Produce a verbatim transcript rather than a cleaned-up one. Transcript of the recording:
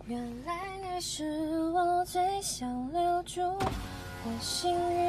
原来你是我最想留住的幸运。